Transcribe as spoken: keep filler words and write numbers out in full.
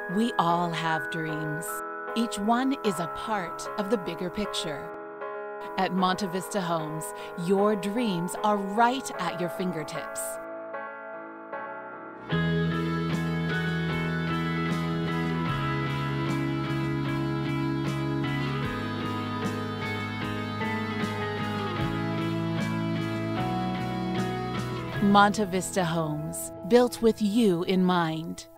We all have dreams. Each one is a part of the bigger picture. At MonteVista Homes, your dreams are right at your fingertips. MonteVista Homes, built with you in mind.